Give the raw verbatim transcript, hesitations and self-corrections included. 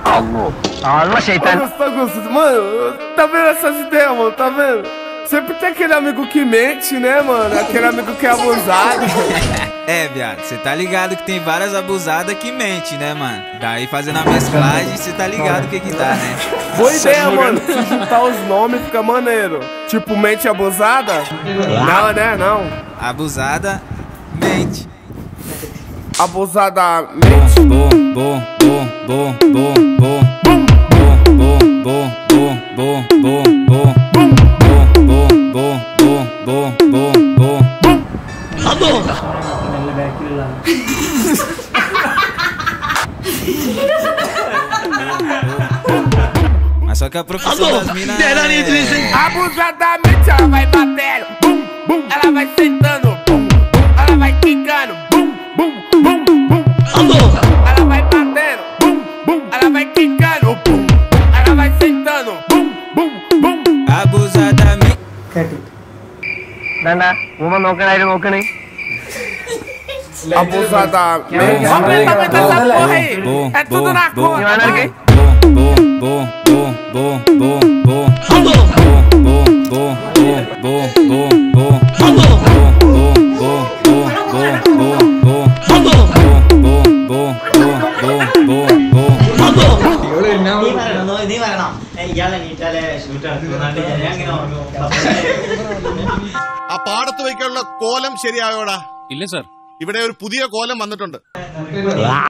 Augusto, Augusto, mano, tá vendo essas ideias, mano? Tá vendo? Sempre tem aquele amigo que mente, né, mano? Aquele amigo que é abusado. É, viado, você tá ligado que tem várias abusadas que mente, né, mano? Daí fazendo a mesclagem, você tá ligado o que que dá, né? Boa ideia, mano. Se juntar os nomes fica maneiro. Tipo, mente abusada? Não, né? Não. Abusada, mente. Abusada, mente. Bom, bom, bom, bom, bom, bom, bom, bom, bom, bom, bom, bom, bom, bom, bom, bom, bom, bom, bom, bom. Mas só que a profissão das minas é... Abusadamente ela vai batendo, bum, bum. Ela vai sentando, bum, bum. Ela vai quicando, bum, bum, bum, bum. Ela vai batendo, bum, bum. Ela vai quicando, bum, bum. Ela vai sentando, bum, bum, bum. Abusadamente. Danda, uma noca não noca nem. Abusadamente. Aumenta, aumenta essa porra aí. É tudo na conta. Bom, bom, bom, bom, bom, bom, bom, bom, bom, bom, bom, bom, ആ പാടത്ത് വയ്ക്കാനുള്ള കോലം ശരിയായോടാ? ഇല്ല സാർ. ഇവിടെ ഒരു പുതിയ കോലം വന്നിട്ടുണ്ട്.